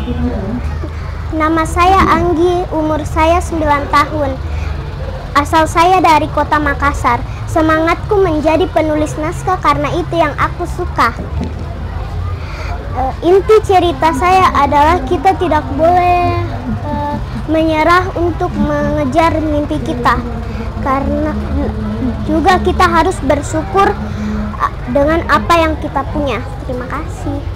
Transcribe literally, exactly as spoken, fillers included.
Nama saya Anggi, umur saya sembilan tahun. Asal saya dari kota Makassar. Semangatku menjadi penulis naskah karena itu yang aku suka. Uh, inti cerita saya adalah kita tidak boleh uh, menyerah untuk mengejar mimpi kita. Karena juga kita harus bersyukur dengan apa yang kita punya. Terima kasih.